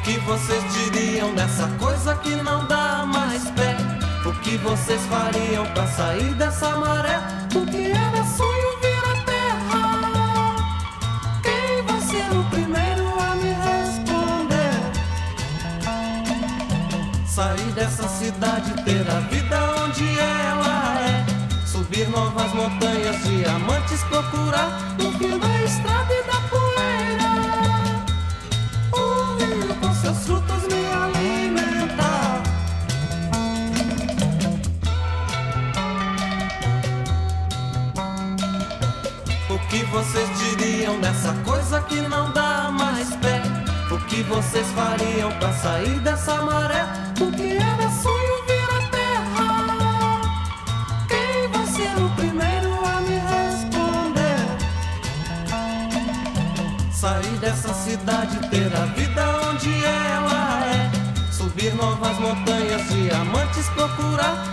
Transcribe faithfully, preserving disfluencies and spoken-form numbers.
que vocês diriam dessa coisa que não dá mais pé? O que vocês fariam pra sair dessa maré? O que era sonho vira terra? Quem vai ser o primeiro a me responder? Sair dessa cidade, ter a vida onde ela é, subir novas montanhas, diamantes procurar no fim da estrada e da poeira, o rio com seus frutos me alimentar. O que vocês diriam dessa coisa que não dá mais pé? O que vocês fariam pra sair dessa maré? O que era sonho vira terra? Quem vai ser o primeiro a me responder? Sair dessa cidade, ter a vida onde ela é, subir novas montanhas, diamantes procurar